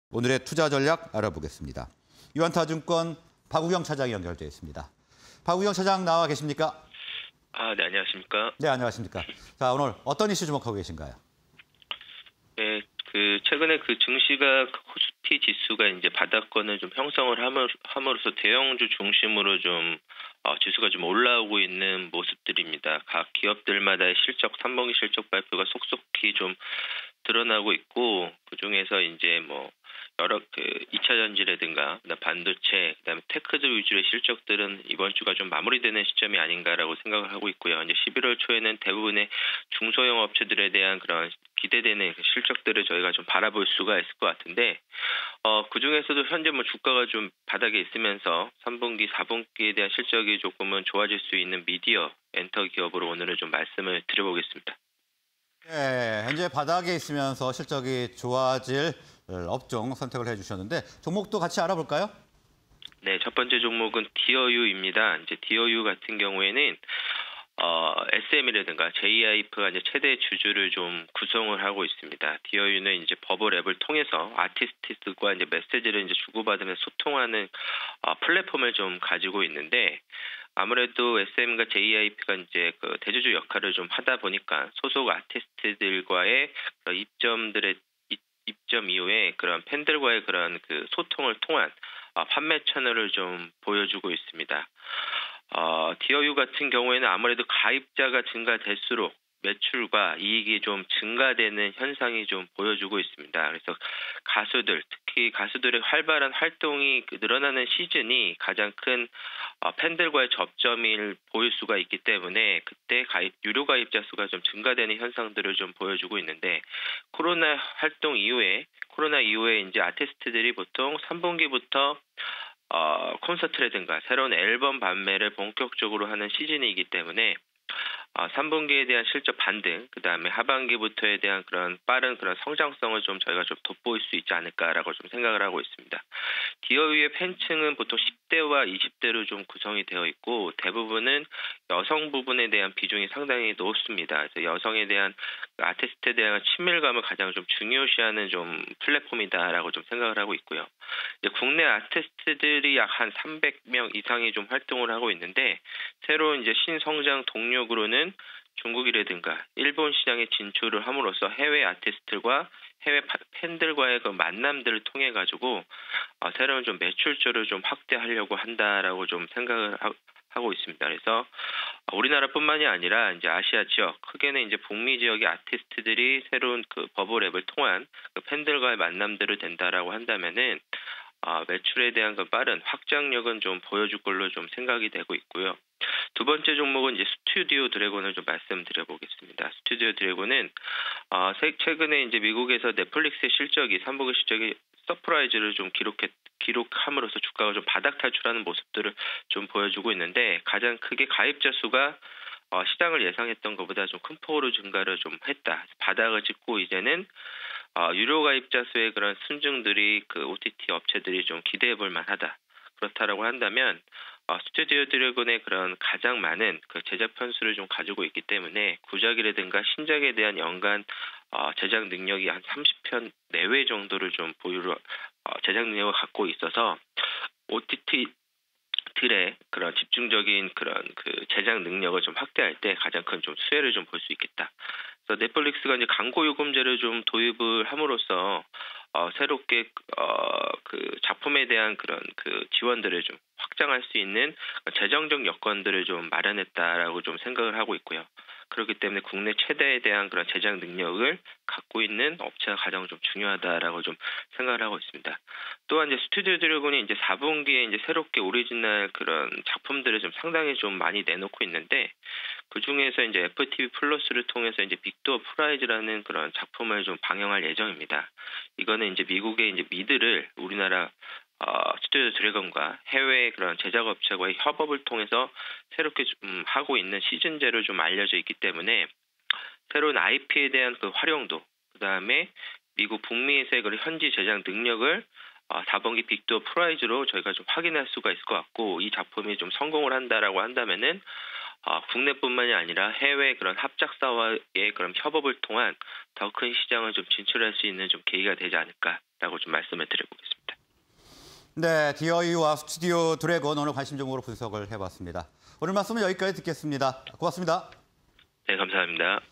오늘의 투자 전략 알아보겠습니다. 유한타증권 박우경 차장이 연결되어 있습니다. 박우경 차장 나와 계십니까? 네, 안녕하십니까? 네, 안녕하십니까? 자, 오늘 어떤 이슈 주목하고 계신가요? 네, 최근에 증시가 코스피 지수가 이제 바닥권을 좀 형성을 함으로써 대형주 중심으로 좀 지수가 좀 올라오고 있는 모습들입니다. 각 기업들마다의 3분기 실적 발표가 속속히 좀 드러나고 있고, 그 중에서 이제 여러 2차 전지라든가 반도체, 그다음에 테크들 위주의 실적들은 이번 주가 좀 마무리되는 시점이 아닌가라고 생각을 하고 있고요. 이제 11월 초에는 대부분의 중소형 업체들에 대한 그런 기대되는 실적들을 저희가 좀 바라볼 수가 있을 것 같은데, 그 중에서도 현재 주가가 좀 바닥에 있으면서 3분기, 4분기에 대한 실적이 조금은 좋아질 수 있는 미디어 엔터 기업으로 오늘은 좀 말씀을 드려보겠습니다. 네, 현재 바닥에 있으면서 실적이 좋아질 업종 선택을 해주셨는데 종목도 같이 알아볼까요? 네, 첫 번째 종목은 디어유입니다. 이제 디어유 같은 경우에는 SM이라든가 JYP가 이제 최대 주주를 좀 구성을 하고 있습니다. 디어유는 이제 버블 앱을 통해서 아티스트들과 이제 메시지를 이제 주고받으면서 소통하는 플랫폼을 좀 가지고 있는데, 아무래도 SM과 JYP가 이제 대주주 역할을 좀 하다 보니까 소속 아티스트들과의 입점 이후에 그런 팬들과의 그런 소통을 통한 판매 채널을 좀 보여주고 있습니다. 디어유 같은 경우에는 아무래도 가입자가 증가될수록 매출과 이익이 좀 증가되는 현상이 좀 보여주고 있습니다. 그래서 특히 가수들의 활발한 활동이 늘어나는 시즌이 가장 큰 팬들과의 접점을 보일 수가 있기 때문에 그때 유료 가입자 수가 좀 증가되는 현상들을 좀 보여주고 있는데, 코로나 이후에 이제 아티스트들이 보통 3분기부터 콘서트라든가 새로운 앨범 판매를 본격적으로 하는 시즌이기 때문에 3분기에 대한 실적 반등, 그다음에 하반기부터에 대한 그런 빠른 그런 성장성을 좀 저희가 좀 돋보일 수 있지 않을까라고 좀 생각을 하고 있습니다. 디어유의 팬층은 보통 10대와 20대로 좀 구성이 되어 있고, 대부분은 여성 부분에 대한 비중이 상당히 높습니다. 그래서 여성에 대한 아티스트에 대한 친밀감을 가장 좀 중요시하는 좀 플랫폼이다라고 좀 생각을 하고 있고요. 이제 국내 아티스트들이 약 한 300명 이상이 좀 활동을 하고 있는데, 새로운 이제 신성장 동력으로는 중국이라든가 일본 시장에 진출을 함으로써 해외 아티스트들과 해외 팬들과의 그 만남들을 통해 가지고 새로운 좀 매출처를 좀 확대하려고 한다라고 좀 생각을 하고 있습니다. 그래서 우리나라뿐만이 아니라 이제 아시아 지역, 크게는 이제 북미 지역의 아티스트들이 새로운 버블 앱을 통한 팬들과의 만남들을 된다라고 한다면은 매출에 대한 빠른 확장력은 좀 보여줄 걸로 좀 생각이 되고 있고요. 두 번째 종목은 이제 스튜디오 드래곤을 좀 말씀드려보겠습니다. 스튜디오 드래곤은 최근에 이제 미국에서 넷플릭스의 3분기 실적이 서프라이즈를 좀 기록함으로써 주가가 좀 바닥 탈출하는 모습들을 좀 보여주고 있는데, 가장 크게 가입자 수가 시장을 예상했던 것보다 좀 큰 폭으로 증가를 좀 했다. 바닥을 짚고 이제는 유료 가입자 수의 그런 순증들이 OTT 업체들이 좀 기대해 볼 만하다. 그렇다라고 한다면 스튜디오 드래곤의 그런 가장 많은 제작 편수를 좀 가지고 있기 때문에 구작이라든가 신작에 대한 연간 제작 능력이 한 30편 내외 정도를 좀 보유로 제작 능력을 갖고 있어서 OTT들의 그런 집중적인 그런 제작 능력을 좀 확대할 때 가장 큰 좀 수혜를 좀 볼 수 있겠다. 그래서 넷플릭스가 이제 광고 요금제를 좀 도입을 함으로써 새롭게 작품에 대한 그런 지원들을 좀 확장할 수 있는 재정적 여건들을 좀 마련했다라고 좀 생각을 하고 있고요. 그렇기 때문에 국내 최대에 대한 그런 제작 능력을 갖고 있는 업체가 가장 좀 중요하다라고 좀 생각을 하고 있습니다. 또한 이제 스튜디오 드래곤이 이제 4분기에 이제 새롭게 오리지널 그런 작품들을 좀 상당히 좀 많이 내놓고 있는데, 그 중에서 이제 FTV 플러스를 통해서 이제 빅도어 프라이즈라는 그런 작품을 좀 방영할 예정입니다. 이거는 이제 미국의 이제 미드를 우리나라 스튜디오 드래곤과 해외 그런 제작업체와의 협업을 통해서 새롭게 하고 있는 시즌제로 좀 알려져 있기 때문에 새로운 IP에 대한 활용도, 그다음에 미국 북미에서의 현지 제작 능력을 4분기 빅도어 프라이즈로 저희가 좀 확인할 수가 있을 것 같고, 이 작품이 좀 성공을 한다라고 한다면은 국내뿐만이 아니라 해외 그런 합작사와의 그런 협업을 통한 더 큰 시장을 좀 진출할 수 있는 좀 계기가 되지 않을까, 있다라고 좀 말씀을 드려보겠습니다. 네, DOE와 스튜디오 드래곤 오늘 관심 종목으로 분석을 해봤습니다. 오늘 말씀은 여기까지 듣겠습니다. 고맙습니다. 네, 감사합니다.